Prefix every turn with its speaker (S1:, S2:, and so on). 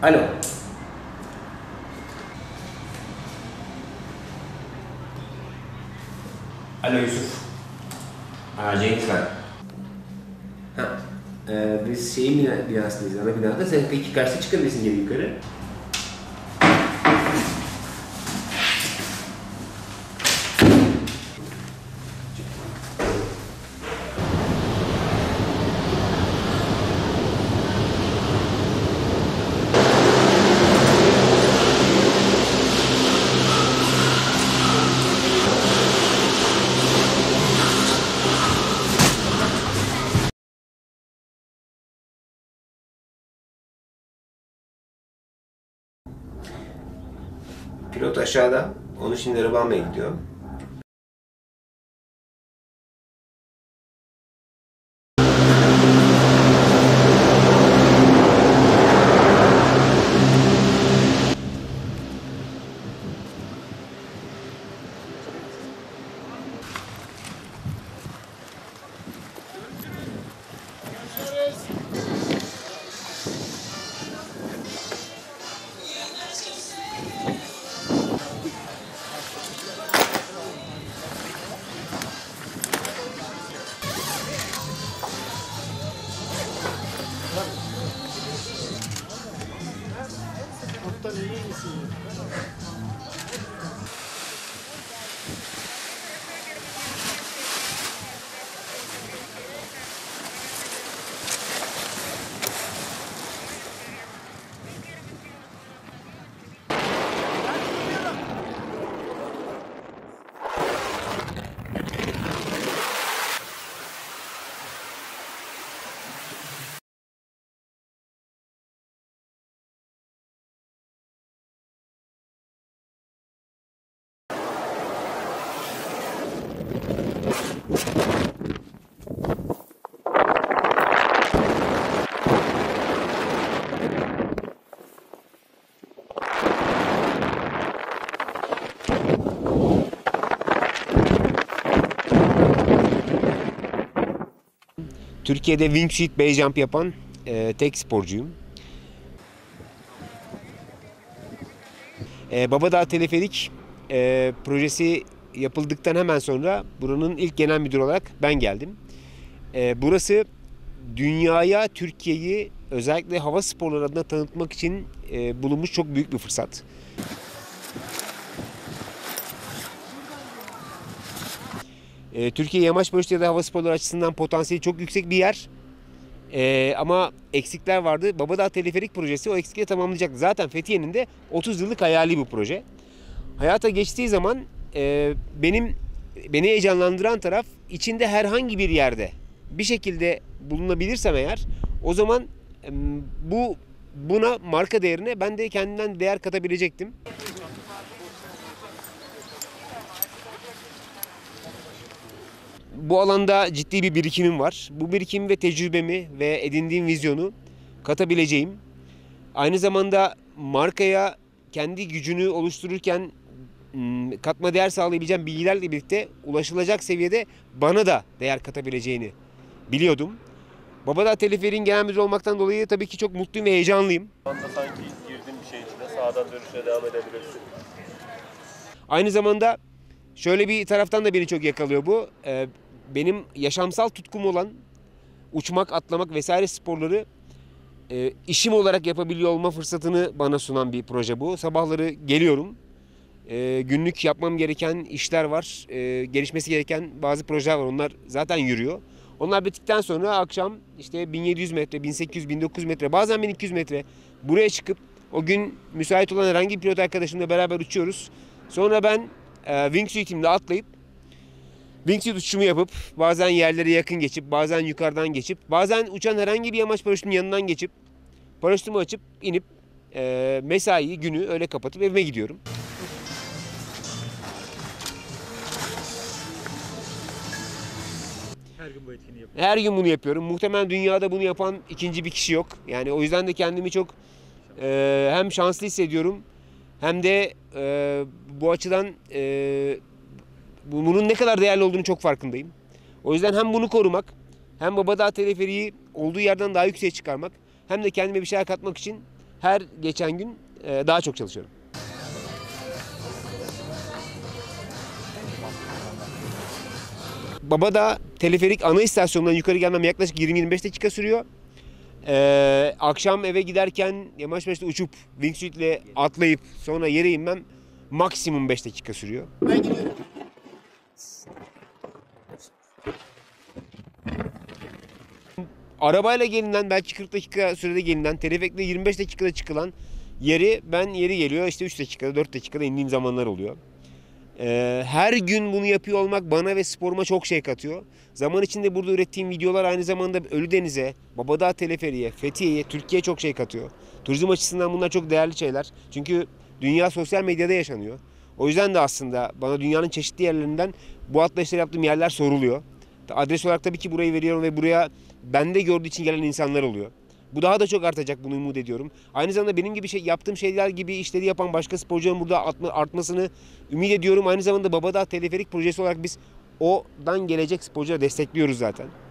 S1: Alo. Alo Yusuf. Cengiz ben. Ha, biz binasındayız, ana binada. Sen peki kaçta çıkabilirsin geri yukarı? Pilot aşağıda. Onu şimdi araba almaya gidiyor.
S2: Kaptan emin misin?
S1: Türkiye'de wingsuit base jump yapan tek sporcuyum. Babadağ Teleferik projesi yapıldıktan hemen sonra buranın ilk genel müdürü olarak ben geldim. Burası dünyaya Türkiye'yi özellikle hava sporları adına tanıtmak için bulunmuş çok büyük bir fırsat. Türkiye yamaç paraşütü ya da hava sporları açısından potansiyeli çok yüksek bir yer. Ama eksikler vardı. Babadağ Teleferik projesi o eksikleri tamamlayacaktı. Zaten Fethiye'nin de 30 yıllık hayali bu proje. Hayata geçtiği zaman beni heyecanlandıran taraf içinde herhangi bir yerde bir şekilde bulunabilirsem eğer o zaman buna marka değerine ben de kendimden değer katabilecektim. Bu alanda ciddi bir birikimim var. Bu birikim ve tecrübemi ve edindiğim vizyonu katabileceğim. Aynı zamanda markaya kendi gücünü oluştururken katma değer sağlayabileceğim bilgilerle birlikte ulaşılacak seviyede bana da değer katabileceğini biliyordum. Babadağ Teleferik'in genel müdürü olmaktan dolayı tabii ki çok mutluyum ve heyecanlıyım.
S3: Şu anda sanki girdin bir şeyin içine, sağdan dönüşe devam edebilirsin.
S1: Aynı zamanda şöyle bir taraftan da beni çok yakalıyor bu. Benim yaşamsal tutkum olan uçmak, atlamak vesaire sporları işim olarak yapabiliyor olma fırsatını bana sunan bir proje bu. Sabahları geliyorum. Günlük yapmam gereken işler var. Gelişmesi gereken bazı projeler var. Onlar zaten yürüyor. Onlar bittikten sonra akşam işte 1700 metre, 1800, 1900 metre, bazen 1200 metre buraya çıkıp o gün müsait olan herhangi bir pilot arkadaşımla beraber uçuyoruz. Sonra ben wingsuit'imle atlayıp wingsuit uçuşumu yapıp bazen yerlere yakın geçip, bazen yukarıdan geçip, bazen uçan herhangi bir yamaç paraşütünün yanından geçip paraşütümü açıp inip mesai günü öyle kapatıp evime gidiyorum.
S2: Her gün bu etkinliği yapıyorum.
S1: Her gün bunu yapıyorum. Muhtemelen dünyada bunu yapan ikinci bir kişi yok. Yani o yüzden de kendimi çok hem şanslı hissediyorum hem de bu açıdan bunun ne kadar değerli olduğunu çok farkındayım. O yüzden hem bunu korumak, hem Babadağ Teleferiği olduğu yerden daha yükseğe çıkarmak, hem de kendime bir şeyler katmak için her geçen gün daha çok çalışıyorum. Babadağ teleferik ana istasyonundan yukarı gelmem yaklaşık 20-25 dakika sürüyor. Akşam eve giderken Yamaçbaşı'da uçup wingsuit'le atlayıp sonra yere inmem maksimum 5 dakika sürüyor. Arabayla gelinen belki 40 dakika sürede gelinen, teleferikle 25 dakikada çıkılan yeri ben yeri geliyor işte 3 dakikada 4 dakikada indiğim zamanlar oluyor. Her gün bunu yapıyor olmak bana ve sporuma çok şey katıyor. Zaman içinde burada ürettiğim videolar aynı zamanda Ölüdeniz'e, Babadağ Teleferiğe, Fethiye'ye, Türkiye'ye çok şey katıyor. Turizm açısından bunlar çok değerli şeyler. Çünkü dünya sosyal medyada yaşanıyor. O yüzden de aslında bana dünyanın çeşitli yerlerinden bu atlayışları yaptığım yerler soruluyor. Adres olarak tabii ki burayı veriyorum ve buraya bende gördüğü için gelen insanlar oluyor. Bu daha da çok artacak, bunu umut ediyorum. Aynı zamanda benim gibi yaptığım şeyler gibi işleri yapan başka sporcuların burada artmasını ümit ediyorum. Aynı zamanda Babadağ Teleferik projesi olarak biz oradan gelecek sporcuları destekliyoruz zaten.